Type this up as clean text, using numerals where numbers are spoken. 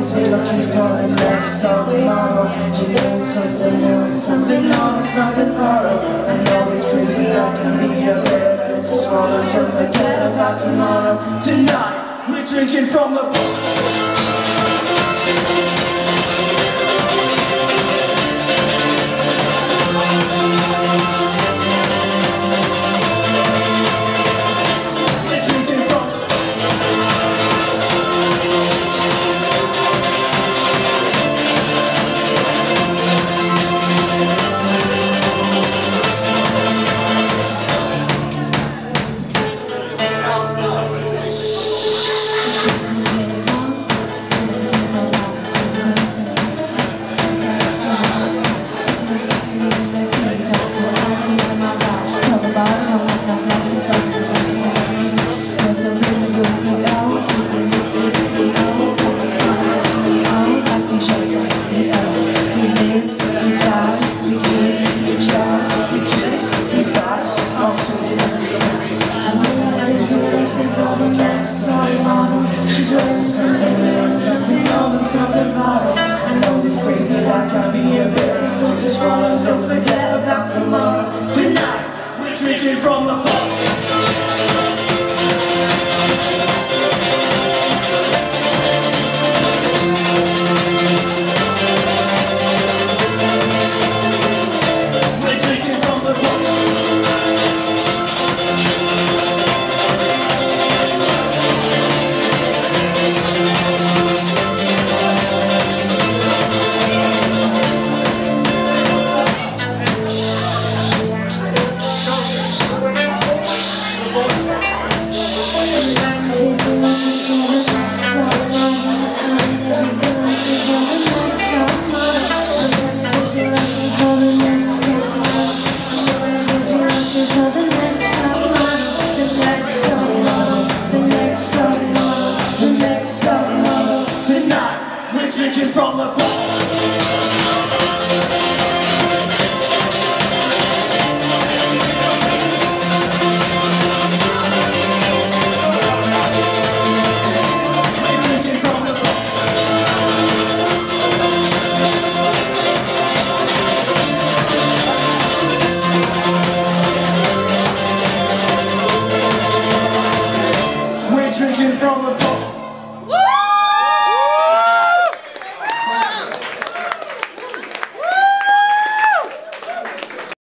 busy looking for the next top model. She's doing something new and something old and something borrowed. I know it's crazy, I can be a bit to swallow, so forget about tomorrow. Tonight, we're drinking from the something bottle. I know this crazy life can be a bit to swallow, so forget about tomorrow. Tonight, we're drinking from the bottle. Drinking from the